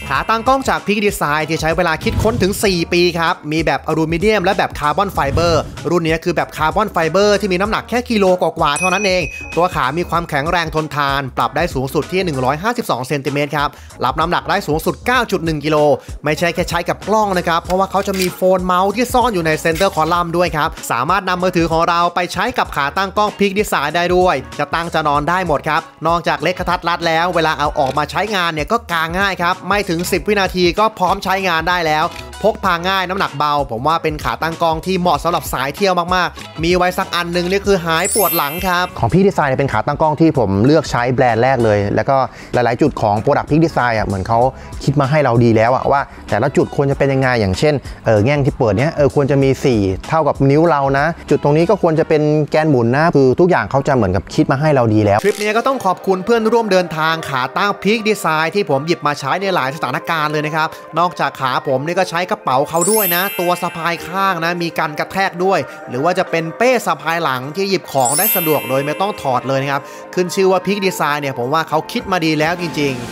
ขาตั้งกล้องจากพิกดีไซน์ที่ใช้เวลาคิดค้นถึง4 ปีครับมีแบบอลูมิเนียมและแบบคาร์บอนไฟเบอร์รุ่นนี้คือแบบคาร์บอนไฟเบอร์ที่มีน้ำหนักแค่กิโลกว่าเท่านั้นเองตัวขามีความแข็งแรงทนทานปรับได้สูงสุดที่152เซนติเมตรครับรับน้ำหนักได้สูงสุด 9.1 กิโลไม่ใช่แค่ใช้กับกล้องนะครับเพราะว่าเขาจะมีโฟนเมาส์ที่ซ่อนอยู่ในเซนเตอร์คอลัมน์ด้วยครับสามารถนำมือถือของเราไปใช้กับขาตั้งกล้องพิกดีไซน์ได้ด้วยจะตั้งจะนอนได้หมดครับนอกจากเล็กกระทัดรัดแล้วเวลาเอาออกมาใช้งานเนี่ยก็กางง่ายครับไม่ถึง10 วินาทีก็พร้อมใช้งานได้แล้วพกพาง่ายน้ำหนักเบาผมว่าเป็นขาตั้งกล้องที่เหมาะสำหรับสายเที่ยวมากๆมีไว้สักอันนึงนี่คือหายปวดหลังครับของพิกดีไซน์เป็นขาตั้งกล้องที่ผมเลือกใช้แบรนด์แรกเลยแล้วก็หลายๆจุดของโปรดักต์พิกดีไซน์เหมือนเขาคิดมาให้เราดีแล้วว่าแต่ละจุดควรจะเป็นยังไงอย่างเช่นแง่งที่เปิดเนี้ยควรจะมี4เท่ากับนิ้วเรานะจุดตรงนี้ก็ควรจะเป็นแกนหมุนนะคือทุกอย่างเขาจะเหมือนกับคิดมาให้เราดีแล้วทริปนี้ก็ต้องขอบคุณเพื่อนร่วมเดินทางขาตั้งพิกดีไซน์ที่ผมหยิบมาใช้ในหลายสถานการณ์เลยนะครับนอกจากขาผมนี่ก็ใช้กระเป๋าเขาด้วยนะตัวสะพายข้างนะมีกันกระแทกด้วยหรือว่าจะเป็นเป้สะพายหลังที่หยิบของได้สะดวกโดยไม่ต้องถอดเลยนะครับขึ้นชื่อว่าพิกดีไซน์เนี่ยผมว่าเขาคิดมาดีแล้วจริงๆ